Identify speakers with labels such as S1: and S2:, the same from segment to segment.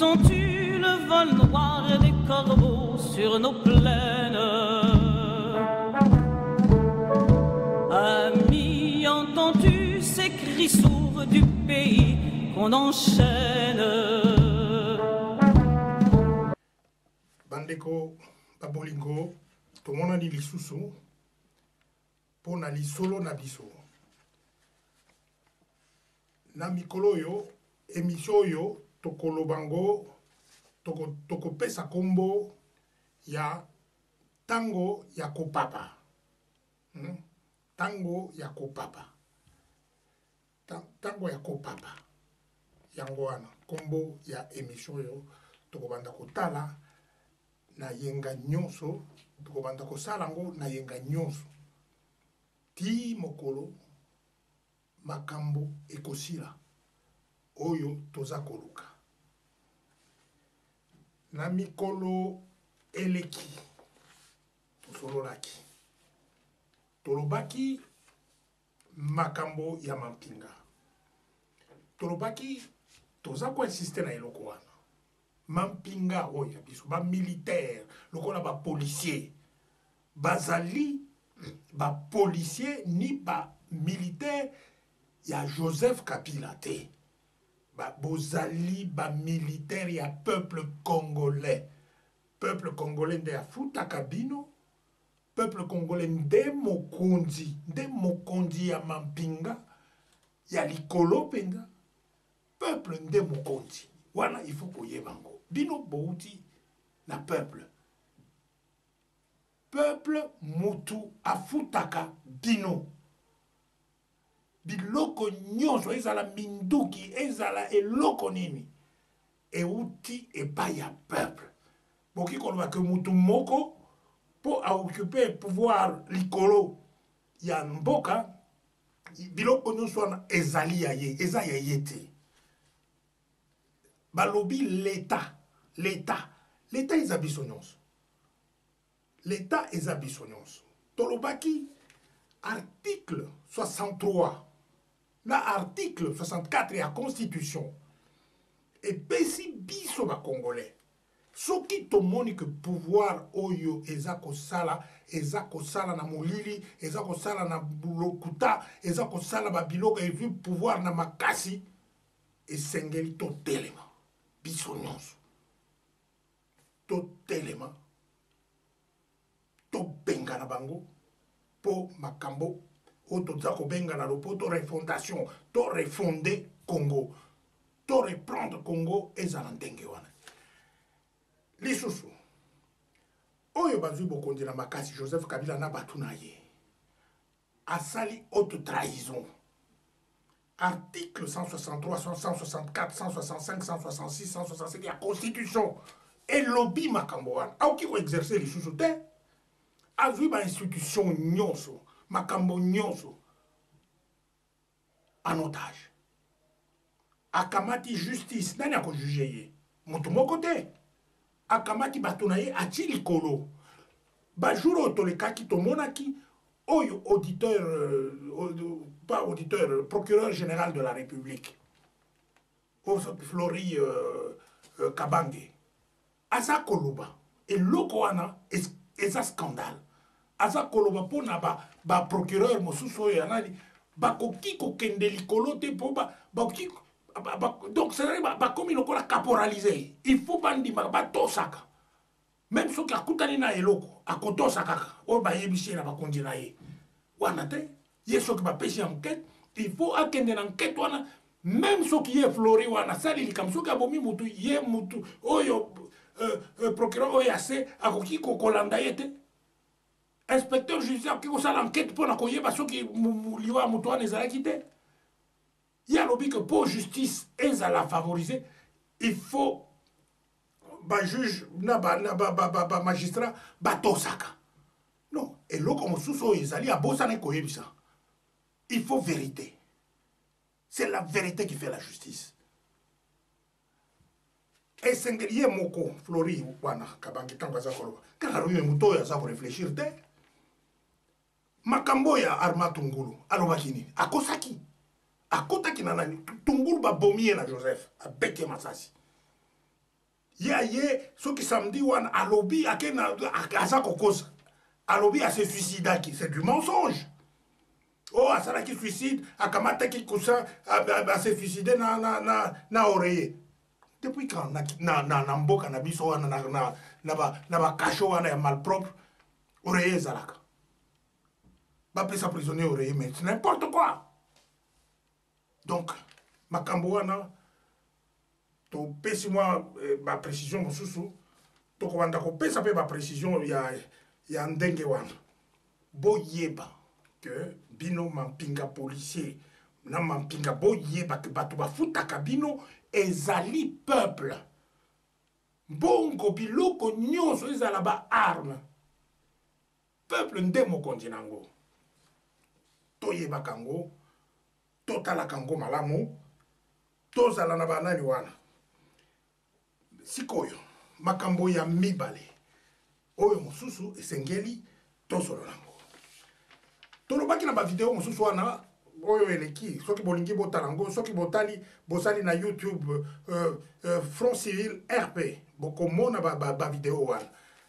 S1: Entends-tu le vol noir des corbeaux sur nos plaines? Ami, entends-tu ces cris sourds du pays qu'on enchaîne?
S2: Bandeko, babolingo, tout le monde a dit lisusu, pour na lisolo na biso. Na mikolo yo, émission yo, tokolo bango, toko pesa kombo, ya tango ya kopapa. Tango ya kopapa. Tango ya kopapa. Yango wana, kombo ya émission yo, toko banda kotala, na yenga nyonso, toko banda kosalango na yenga nyonso. Ti mokolo, makambo ekosila, oyo toza koluka. Na mikolo eleki, tosololaki. Tolobaki makambo ya mampinga. Tolobaki toza ko insister na eloko wana. Mampinga oyo biso ba militaire, lokola ba policier. Bazali ba policier ni ba militaire ya Joseph Kabila te. Ba bozali ba militaire ya peuple congolais. Peuple congolais nde afuta kabino. Peuple congolais nde mokonzi ya mampinga ya likolo penza. Peuple nde mokonzi. Wana il faut koyebango. Bino bouti na peuple. Peuple mutu afutaka bino. Biloko nyonso ezala minduki, ezala eloko nini. Euti epai ya peuple. Boki koloba ke mutu moko pour occuper pouvoir likolo ya mboka, biloko nyonso wana ezali ya ye, eza ya ye te. Balobi l'État eza biso nyonso. L'État eza biso nyonso. Tolobaki article 63 na article 64 ya Constitution epesi biso ba Congolais. Soki tomoni que pouvoir oyo eza kosala na molili, eza kosala na lokuta, eza kosala ba biloko evu pouvoir na makasi, esengeli totelema biso nyonso. Totelema tobenga na bango po makambo o toza kobenga na lopoto refondation, to refonder Congo, to reprendre Congo ezala ndenge wana. Lisusu oyo bazwi bokonzi na makasi Joseph Kabila na batu na ye asali haute trahison. Article 163, 164, 165, 166, 167 ya Constitution elobi makambo wana. Aoki ko exercer lisusu te. Azwi ba institution nyonso, makambo nyonso en otage. Akamati justice, nani ako juge ye? Mutu moko te. Akamati bato na ye ati likolo. Ba jour otolekaki tomonaki oyo auditeur, pas auditeur, procureur général de la République. Flori Kabange. Aza koloba. Et loko wana eza scandale. Aza koloba pona ba procureur mosusu oyo anali bakoki kokende likolo te po bakoki donc c'est vrai bakomi lokola caporalisé. Il faut bandi batosaka. Même soki akutani na eloko akotosaka o ba yebisi na bakonzi na ye. Wana te ye soki ba pesi enquête, il faut akende na enquête wana même soki ye Flori wana sali likam soki abomi mutu ye mutu oyo procureur oyo ase akoki kokolanda ye te. Inspecteur judiciaire qui a l'enquête pour la koyeba soki liwa mutu wana ezalaki te. Il y a lobby que pour justice est à la favoriser, il faut ba juge ba magistrat ba tosaka. Non, et là comme sous ezali a bosana koyebisa. Il faut vérité. C'est la vérité qui fait la justice. Et sengelier moko Flori wana kabangi tango za koloba. Kala ruye muto ya za ko réfléchir te. Makambo ya Arma Tungulu alobaki nini? Akosaki. Akotaki na nani? Tungulu ba bomie na Joseph abeke masasi. Ye ceux qui samedi wan alobi akena aza kokosa alobi a se suicida qui c'est du mensonge. Oh asala qui suicide akamata qui kusa a se suicider na oreiller. Depuis quand na mboka na biso wana na ba kasho wana ya malpropre oreiller zalaka. Ba pesa prisonnier oreiller mais c'est n'importe quoi. Donc makambo wana to pesi moi ma précision mosusu to ko banda ko pesa pe ba précision ya ndenge wana boyeba que bino mampinga policier na mampinga boyeba que bato bafutaka bino ezali peuple bongo biloko nyonso ezala ba arme peuple nde mokonzi nango toyebaka ngo totalaka ngo malamu tozala na banani wana sikoyo makambo ya mibale oyo mosusu esengeli tosolo nango tolobaki na bavideo mosusu wana oyo eleki soki bolingi botala yango soki bosali na YouTube Front Civil RP bokomona bavideo wana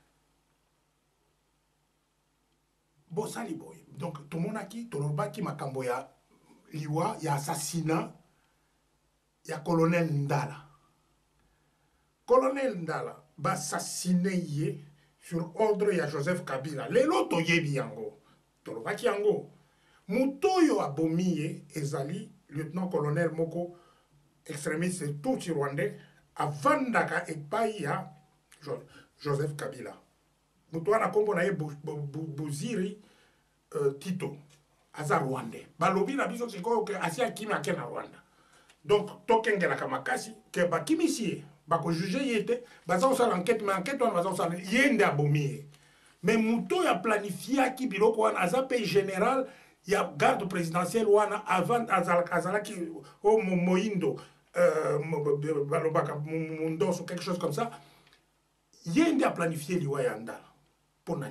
S2: bosali boye donc tomonaki tolobaki makambo ya liwa ya assassinat ya colonel Ndala. Colonel Ndala bassassiné ye sur ordre ya Joseph Kabila. Lelo toyebi yango. Tolobaki yango. Mutoyo abomiye ezali lieutenant colonel moko extrémiste tout rwandais avandaka epai ya Joseph Kabila. Mutoyo na kombo na ye Boziri Tito aza rwandais. Balobi na biso sikoyo ke asia kimi ake na Rwanda. Donc tokengela kamakasi ke bakimisi bako juger yete baza osala enquête mais enquête wana baza osala yende abomiye. Mais muto ya planifié ki biloko wana aza pe général ya garde présidentielle wana avant azalaki au Moindo balobaka Mundoso quelque chose comme ça yende a planifié liwa ya Ndala pona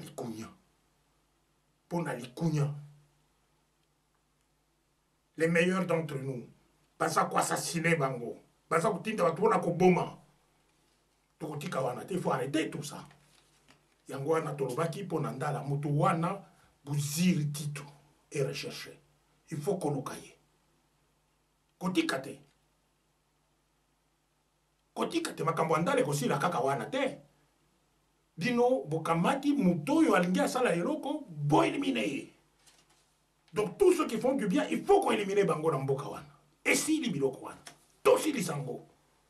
S2: likunya les meilleurs d'entre nous basa ko assassiner bango basa ko tinda watu na ko boma tokotika wana te faut arrêter tout ça yango wana tolobaki pona Ndala mutu wana Boziri Tito et recherché il faut koluka ye kotika te makambo Ndala kosila kaka wana te bino bokamati mutu oyo alingi asala eloko bo éliminer ye. Donc tous ceux qui font du bien il faut qu'on élimine bango na mboka wana esili biloko wana tosili sango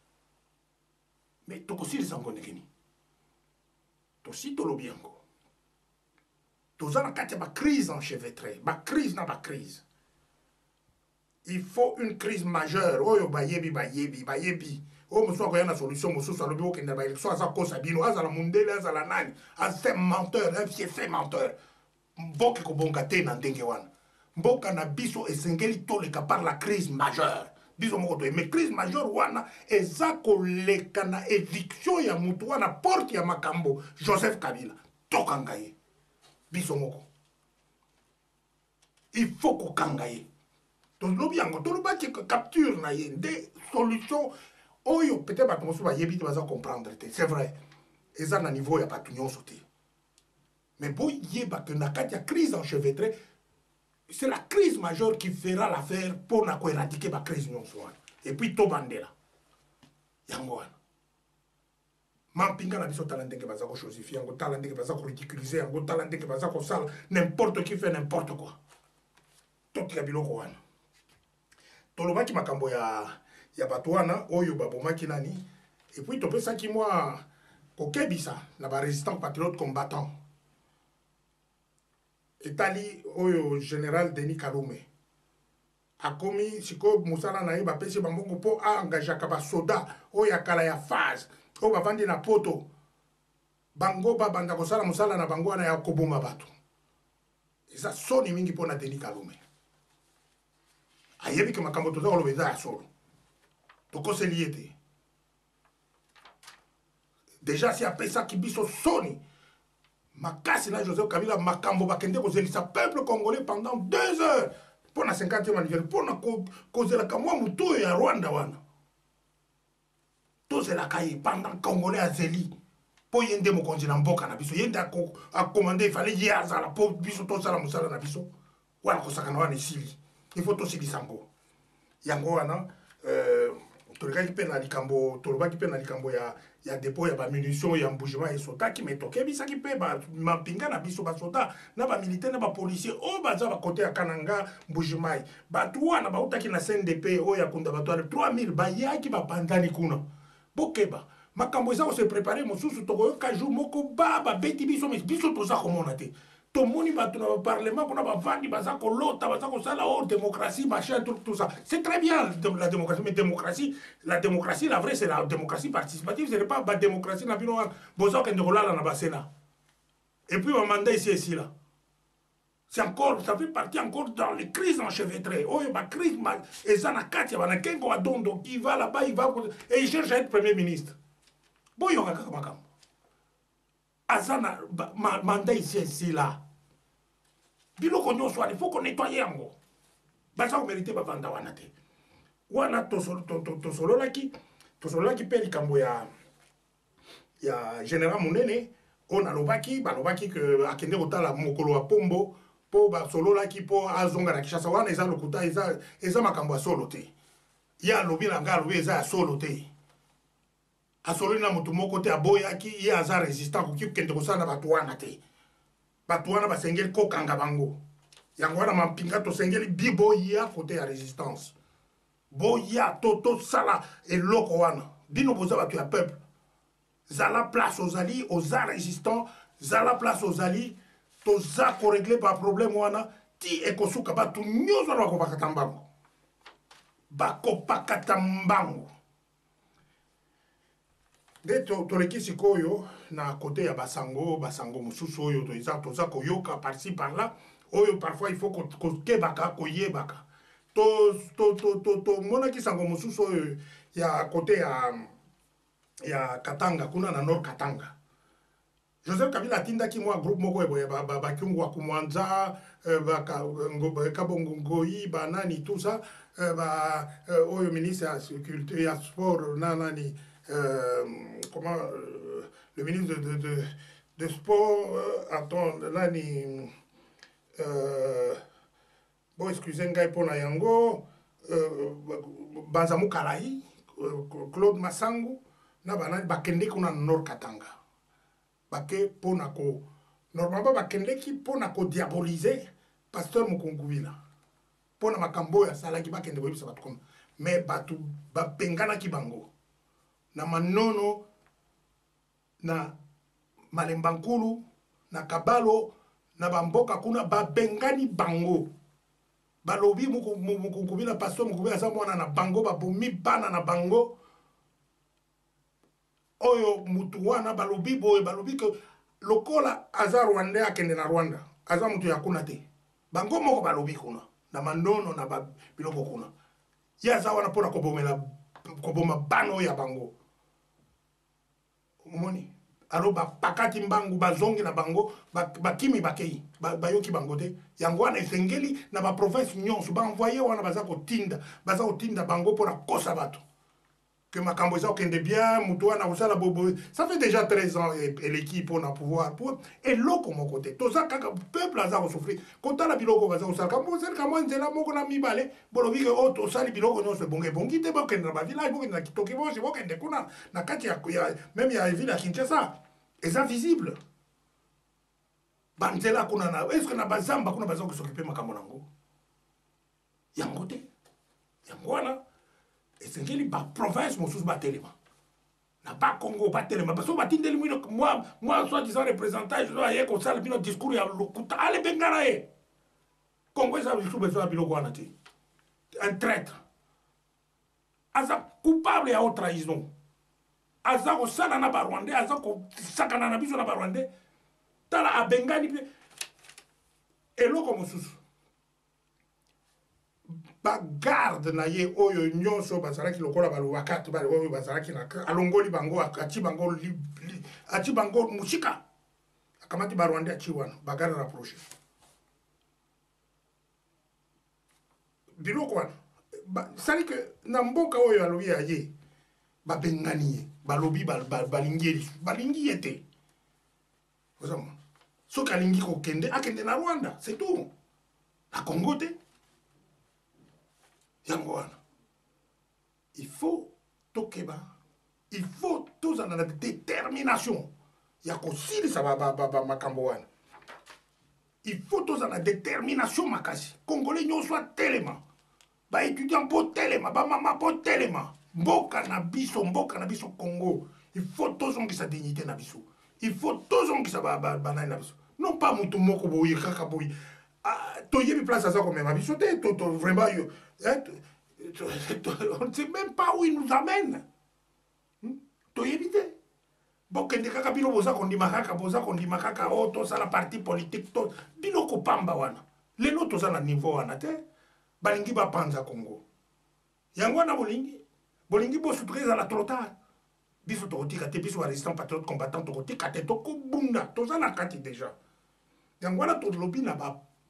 S2: mais tokosili sango nekeni tosi tolobi yango toza na kati ya crise enchevêtrée crise na crise il faut une crise majeure oyo bayebi oyo mosusu akoya na solution mosusu alobi okende na baélection aza kosa bino azala mundele azala nani aza menteur un fiefé menteur mboka ekobonga te na ndenge wana mboka na biso esengeli toleka par la crise majeure biso moko toye mais crise majeure wana eza koleka na éviction ya mutu wana porte ya makambo Joseph Kabila tokanga ye biso moko il faut kokanga ye tolobi yango tolobaki capture na ye nde solution oyo peut-être bato mosusu bayebi te baza comprendre te c'est vrai eza na niveau ya bato nyonso te mais boyeba ke na kati ya crise enchevêtrée c'est la crise majeure qui fera l'affaire pour na ko éradiquer la crise nyonso wana et puis tobandela yango wana mampinga na biso tala ndenge baza ko chosifier yango tala ndenge baza ko ridiculiser yango tala ndenge baza ko sala n'importe qui fait n'importe quoi totika biloko wana tolobaki makambo ya bato wana oyo babomaki nani et puis topesaki mwa kokebisa na ba résistants patriotes combattants etali oyo général Denis Kalume akomi siko musala na ye bapesi bambongo po engagaka basoda oyo akala ya phase oyo bavandi na poto bango babanda kosala musala na bango wana ya koboma bato eza soni mingi mpona Denis Kalume ayebi ke makambo toza koloba eza ya solo tokoseli ye te déjà si apesaki biso soni makasi na Joseph Kabila makambo bakende kozelisa peuple congolais pendant 2 heures pour na 50e anniversaire pour na kozelaka mwa mutu ya Rwanda wana tozelaka ye pendant congolais azeli mpo ye nde mokonzi na mboka na biso ye nde akomande efale ye azala mpo biso tosala mosala na biso wana kosakana wana esili ifo tosilisa ngo yango wana tolobaki mpe na likambo ya dépôt ya bamunition ya mbugement esotaki me tokebisaki mpe mampinga na biso basoda na bamilitaire na bapolisier oyo baza bakote ya kananga mbugement bato wana bautaki na CNDP oyo ya kunda bato 3000 bayaki babandani kuna bokeba makambo eza kose prépare mosusu tokoyoka jour moko babeti biso mais biso toza komona te tomoni bato na baparlement kuna bavandi baza kolota baza kosala démocratie machin tout ça c'est très bien la démocratie mais la démocratie la vraie c'est la démocratie participative ce n'est pas la démocratie na bino wana boza okende kolala na basena et puis mandat ici là c'est encore ça fait partie encore dans les crises enchevêtrées oh il y a crise et ça na katia bana kengo adondo qui va là-bas il va et il cherche à être premier ministre bon yoka kaka makambo azana mandat ici là biloko nyonso wana il faut qu'on nettoie yango baza komérite bavanda wana te wana tosololaki mpe likambo ya général monene oyo balobaki ke akende kotala mokolo wa pombo mpo basololaki mpo azonga na kishasa wana eza lokuta eza makambo ya solo te ye alobi na ngai alobi eza ya solo te asololi na motu moko te aboyaki ye aza résistant koki kokende kosala na bato wana te bato wana basengeli kokanga bango yango wana mampinga tosengeli boya kote ya résistance boya tosala eloko wana bino boza bato ya peuple zala place ozali oza résistant zala place ozali toza koregle ba problème wana ti ekosuka bato nyonso wana bakopakata mbango nde toleki sikoyo na kote ya basango mosusu oyo toza koyoka par-ci par-là oyo parfois il faut kokebaka koyebaka tomonaki sango mosusu oyo ya kote ya Katanga kuna na Nord Katanga Joseph Kabila atindaki mwa groupe moko eboye bakiungu wa kumwanza kabongo ngoi banani tout ça oyo ministre ya culture ya sport nanani comment le ministre de sport attends nani bon excusez ngai pona yango Banzamu Kalai Claude Masangu na banani bakende kuna Nord Katanga bake pona ko normalement bakendeki pona ko diaboliser pasteur Mukungubila pona makambo ya salaki bakende boyebisa bato comme mais batu bapengana ki bango na manono na Malembankulu na Kabalo na bamboka kuna babengani bango balobi Mukungubila pasteur Mukungubila sa mwana na bango babomi bana na bango oyo mutu wana balobi boye balobi ke lokola aza Rwanda akende na Rwanda aza mutu ya kuna te bango moko balobi kuna na mandono na biloko kuna ya za wana pona koboma bano ya bango moni aloba pakati mbangu bazongi na bango bakimi bakei bayoki bango te yango wana esengeli na ba province nyonso ba envoyer wana baza kotinda bango pona kosa bato que makambo eza okende bien mutu wana kosala bobo ça fait déjà 13 ans et l'équipe on a pouvoir pour et loko moko te toza kaka peuple aza kosouffrir kotala biloko baza kosala kambo nzela moko na mibale bolobi ke o tosali biloko nyonso ebongi te bokende na bavillage bokende na Kitoki bosi bokende kuna na kati ya même ya ville ya Kinshasa eza visible banzela kuna na est-ce que na bazamba kuna baza kosokipe makambo nango yango te yango wana esengeli ba province mosusu batelema na ba Congo batelema parce que batindeli moi soit disant représentant je dois yeko sala bino discours ya lokuta ale bengana e Congo ça biso besoin biloko wana te un traître aza coupable ya haute trahison aza ko sala na ba Rwandais aza ko sakana na biso na ba Rwandais tala abengani pe eloko mosusu garde na ye oyo nyonso bazalaki lokola balobakati oyo bazalaki na alongoli bango ati bango musika akamati barwande achi wana bagarde rapproché biloko wana sali que na mboka oyo alobi ya ye babengani balobi balingi ete ozama soki alingi kokende akende na Rwanda c'est tout na Congo te yango wana il faut tokeba il faut tozala na détermination ya kosilisa makambo wana il faut tozala na détermination makasi congolais nyonso atelema baétudiant mpo telema bamama mpo telema mboka na biso Congo il faut tozongisa dignité na biso il faut tozongisa banani na biso non pas mutu moko boye kaka boye toyebi place aza komema biso te vraiment on ne sait même pas où il nous amène toyebi te bokende kaka bino boza kondima kaka o tosala parti politique to bino kopamba wana lelo toza na niveau wana te balingi bapanza Congo yango wana bolingi bosutre ezala trop tard biso tokotika te biso résistant patriote combattant tokotika te tokobunda toza na kati déjà yango wana tolobi na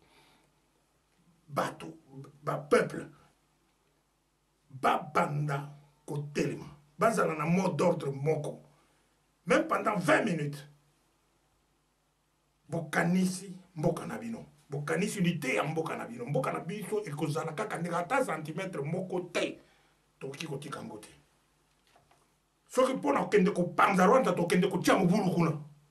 S2: bato peuple babanda kotelema bazala na mot d'ordre moko même pendant 20 minutes bokanisi mboka na bino bokanisi unité ya mboka na bino mboka na biso ekozala kaka ndenge ata centimètre moko te tokoki kotika yango te soki mpona kokende kopanza Rwanda tokende kotia mobulu kuna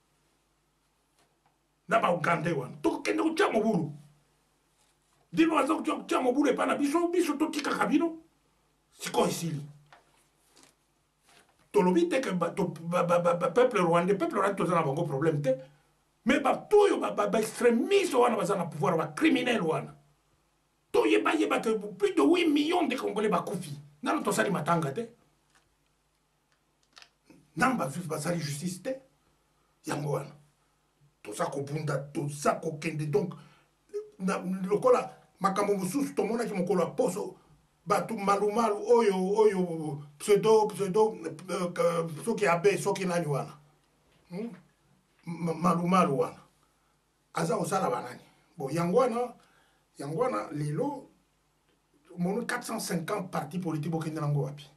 S2: na baugande wana tokende kotia mobulu dino aza kotia mobulu epa na biso totikaka bino sikoyo esili tolobi te ke peuple rwandais toza na bango problème te mais bato oyo baextrémiste wana baza na pouvoir bacriminel wana toyeba ke plus de 8 millions de congolais bakufi nano tosali matanga te nano basali justice te yango wana toza kobunda toza kokende donc lokola makambo mosusu tomonaki mokolo ya poso bato malumalu oyo pseudo soki abe soki nani wana malumalu wana aza kosala banani bon yango wana lelo mono 450 partis politiques bokende nango wapi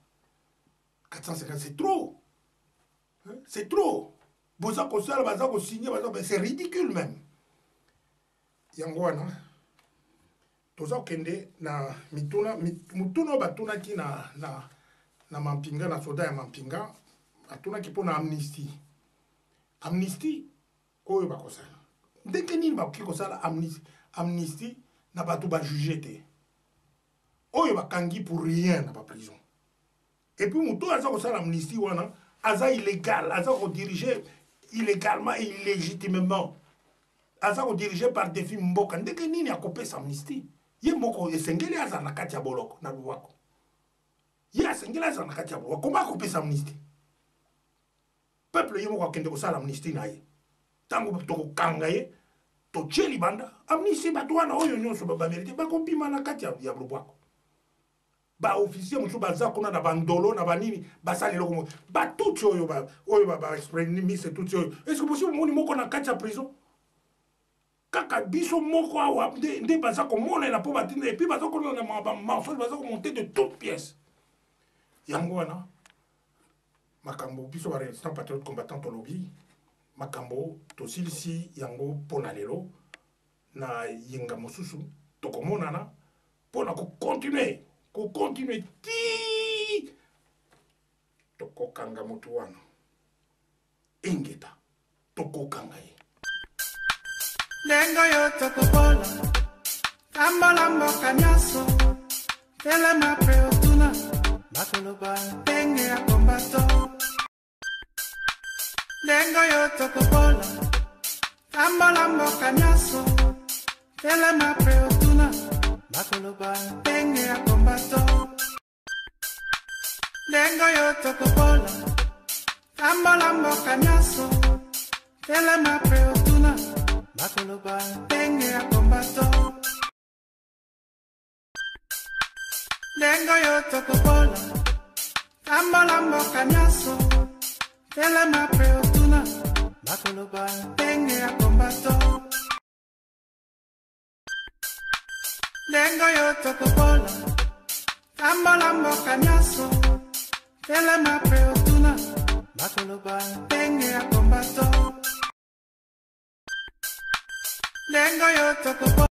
S2: 450 c'est trop boza kosala baza kosigner c'est ridicule même yango wana toza kokende na mutuna batunaki na mampinga na soda ya mampinga batunaki mpo na amnistie oyo bakosala ndenge nini bakoki kosala amnistie na bato bajuge te oyo bakangi pour rien na baprison et puis mutu aza kosala amnistie wana aza illégal aza kodirige illégalement et illégitimement aza kodirige par défi mboka ndenge nini akopesa amnistie ye moko esengeli aza na kati ya boloko na lubwako ye asengeli aza na kati ya boloko komba akopesa amnistie peuple ye moko akende kosala amnistie na ye ntango tokokanga ye totie libanda amnistie bato wana oyo nyonso bamerite bakopima na kati ya lubwako baofficier mosusu baza kuna na bandolo na banini basala eloko moko batuti oyo baexprémise tuti oyo est-ce que possible moni moko na kati ya prison kaka biso moko awa nde baza komonela mpo batina epuis baza kolona mensonge baza komonte de toute pièce yango wana makambo biso barésistant patriote combattant tolobi makambo tosilisi yango mpona lelo na yenga mosusu tokomonana mpona kokontinue ti tokokanga motu wana engeta tokokanga ye
S3: Lengo yo tokobola Tambola mboka nyaso Telema preotuna Bakoloba Tenge ya kombato Lengo yo tokobola Tambola mboka nyaso Telema preotuna Bakoloba Tenge ya kombato Lengo yo tokobola Tambola mboka nyaso Telema preotuna Bakoloba Tenge ya kombato Lengo yo tokobola Tambola mboka nyaso Telema preotuna Bakoloba Tenge ya kombato Lengo yo tokobola Tambola mboka nyaso telema pe otuna bakoloba ndenge ya kombato ndengo yo tokopo